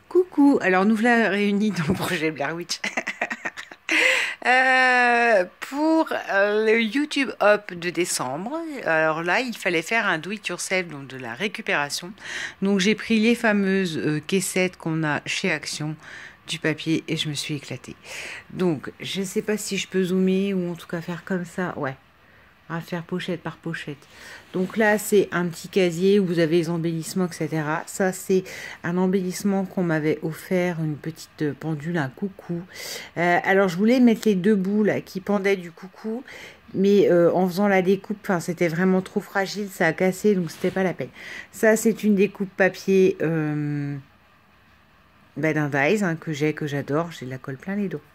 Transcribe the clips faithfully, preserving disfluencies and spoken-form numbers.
Coucou, alors nous voilà réunis dans le projet Blair Witch Euh, pour euh, le YouTube Up de décembre. Alors là, il fallait faire un do it yourself, donc de la récupération. Donc j'ai pris les fameuses euh, caissettes qu'on a chez Action, du papier, et je me suis éclatée. Donc je sais pas si je peux zoomer ou en tout cas faire comme ça. Ouais. On va faire pochette par pochette. Donc là, c'est un petit casier où vous avez les embellissements, et cetera. Ça, c'est un embellissement qu'on m'avait offert, une petite pendule, un coucou. Euh, alors, je voulais mettre les deux bouts là qui pendaient du coucou, mais euh, en faisant la découpe, enfin, c'était vraiment trop fragile, ça a cassé, donc c'était pas la peine. Ça, c'est une découpe papier euh, ben, d'un Dies hein, que j'ai, que j'adore. J'ai de la colle plein les dos.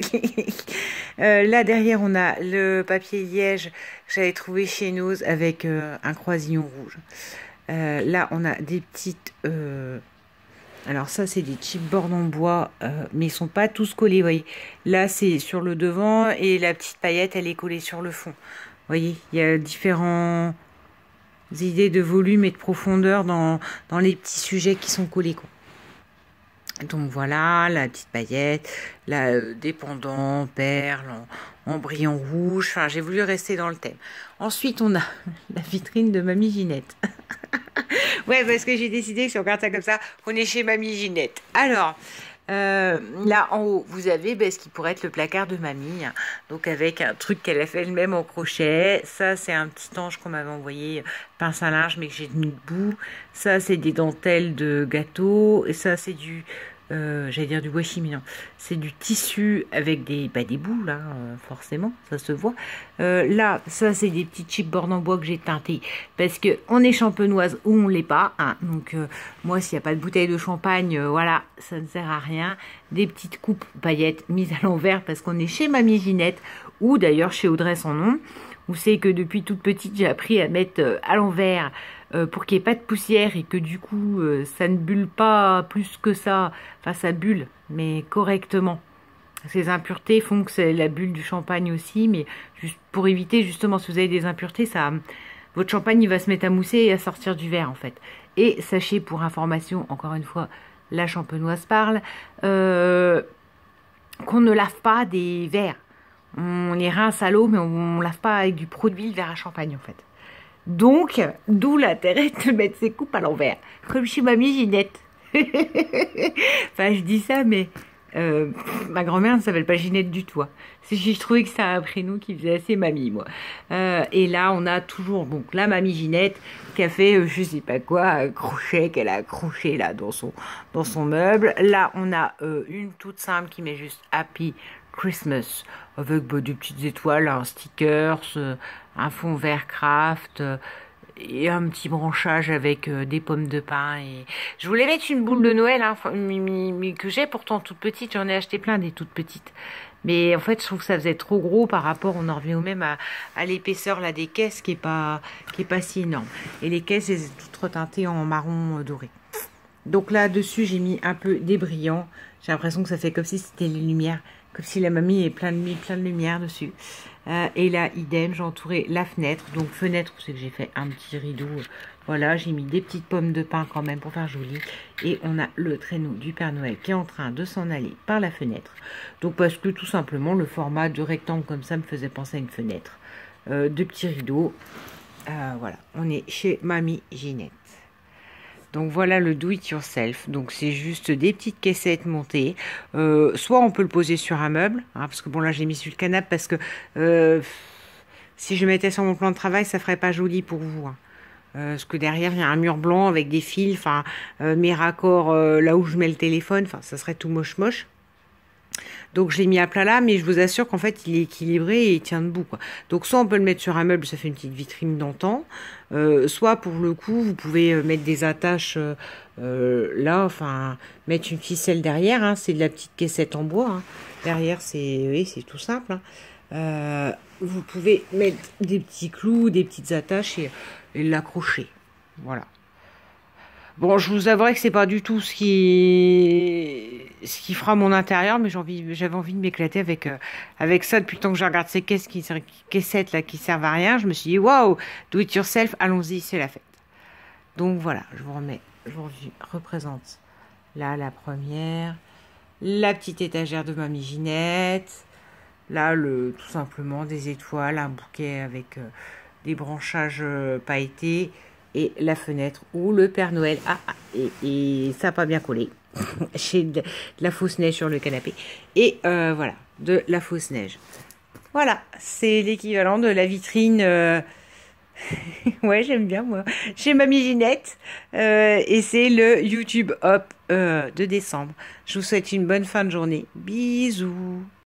Euh, là derrière on a le papier liège que j'avais trouvé chez Nose avec euh, un croisillon rouge. Euh, là on a des petites euh, alors ça c'est des chipboards en bois euh, mais ils sont pas tous collés, vous voyez. Là c'est sur le devant et la petite paillette elle est collée sur le fond, vous voyez. Il y a différentes idées de volume et de profondeur dans, dans les petits sujets qui sont collés quoi. Donc voilà, la petite paillette, la euh, dépendant, perle, en, en brillant rouge. Enfin, j'ai voulu rester dans le thème. Ensuite, on a la vitrine de Mamie Ginette. Ouais, parce que j'ai décidé que si on regarde ça comme ça, on est chez Mamie Ginette. Alors, euh, là en haut, vous avez ben, ce qui pourrait être le placard de Mamie. Hein. Donc avec un truc qu'elle a fait elle-même en crochet. Ça, c'est un petit ange qu'on m'avait envoyé, pince à linge, mais que j'ai mis debout. Ça, c'est des dentelles de gâteau. Et ça, c'est du... Euh, j'allais dire du washi, mais non, c'est du tissu avec des, bah, des bouts là, euh, forcément, ça se voit. Euh, là, ça c'est des petits chipboards en bois que j'ai teintés parce que on est champenoise ou on l'est pas. Hein. Donc euh, moi, s'il n'y a pas de bouteille de champagne, euh, voilà, ça ne sert à rien. Des petites coupes paillettes mises à l'envers parce qu'on est chez Mamie Ginette ou d'ailleurs chez Audrey son nom. Vous savez que depuis toute petite, j'ai appris à mettre euh, à l'envers. Euh, pour qu'il n'y ait pas de poussière et que du coup euh, ça ne bulle pas plus que ça, enfin ça bulle mais correctement. Ces impuretés font que c'est la bulle du champagne aussi, mais juste pour éviter justement si vous avez des impuretés, ça, votre champagne il va se mettre à mousser et à sortir du verre en fait. Et sachez pour information, encore une fois, la champenoise parle, euh, qu'on ne lave pas des verres. On les rince à l'eau mais on ne lave pas avec du produit le verre à champagne en fait. Donc, d'où l'intérêt de mettre ses coupes à l'envers, comme chez Mamie Ginette. Enfin, je dis ça, mais euh, ma grand-mère ne s'appelle pas Ginette du tout. Hein. Je trouvais que c'était un prénom qui faisait assez mamie, moi. Euh, et là, on a toujours donc la Mamie Ginette qui a fait, euh, je sais pas quoi, un crochet qu'elle a accroché là dans son dans son meuble. Là, on a euh, une toute simple qui met juste Happy Christmas avec bah, des petites étoiles, un sticker, un fond vert craft euh, et un petit branchage avec euh, des pommes de pin. Et je voulais mettre une boule de Noël hein, mais, mais, que j'ai pourtant toute petite. J'en ai acheté plein des toutes petites. Mais en fait, je trouve que ça faisait trop gros par rapport, on en revient au même à, à l'épaisseur là des caisses qui est pas qui est pas si énorme. Et les caisses, elles sont toutes reteintées en marron euh, doré. Donc là dessus, j'ai mis un peu des brillants. J'ai l'impression que ça fait comme si c'était les lumières. Comme si la mamie est plein de, plein de lumière dessus. Euh, et là, idem, j'ai entouré la fenêtre. Donc, fenêtre, c'est que j'ai fait un petit rideau. Voilà, j'ai mis des petites pommes de pin quand même pour faire joli. Et on a le traîneau du Père Noël qui est en train de s'en aller par la fenêtre. Donc, parce que tout simplement, le format de rectangle comme ça me faisait penser à une fenêtre. Euh, de petits rideaux. Euh, voilà, on est chez Mamie Ginette. Donc voilà le do it yourself. Donc c'est juste des petites caissettes montées. Euh, soit on peut le poser sur un meuble, hein, parce que bon là j'ai mis sur le canapé parce que euh, si je mettais sur mon plan de travail, ça ferait pas joli pour vous. Hein. Euh, parce que derrière il y a un mur blanc avec des fils, enfin euh, mes raccords euh, là où je mets le téléphone, enfin ça serait tout moche moche. Donc je l'ai mis à plat là, mais je vous assure qu'en fait il est équilibré et il tient debout quoi. Donc soit on peut le mettre sur un meuble, ça fait une petite vitrine d'antan, euh, soit pour le coup vous pouvez mettre des attaches euh, euh, là, enfin mettre une ficelle derrière, hein, c'est de la petite caissette en bois. Hein. Derrière c'est oui, c'est tout simple. Hein. Euh, vous pouvez mettre des petits clous, des petites attaches et, et l'accrocher. Voilà. Bon, je vous avouerai que c'est pas du tout ce qui ce qui fera mon intérieur, mais j'ai envie, j'avais envie de m'éclater avec euh, avec ça depuis le temps que je regarde ces caisses qui caissettes là qui servent à rien. Je me suis dit waouh, do it yourself, allons-y, c'est la fête. Donc voilà, je vous remets, je vous représente Là, la première. La petite étagère de Mamie Ginette. Là, le, tout simplement des étoiles, un bouquet avec euh, des branchages euh, pailletés. Et la fenêtre où le Père Noël. Ah, ah et, et ça n'a pas bien collé. J'ai de, de la fausse neige sur le canapé. Et euh, voilà, de la fausse neige. Voilà, c'est l'équivalent de la vitrine. Euh... ouais, j'aime bien moi. Chez Mamie Ginette. Euh, et c'est le YouTube Hop euh, de décembre. Je vous souhaite une bonne fin de journée. Bisous.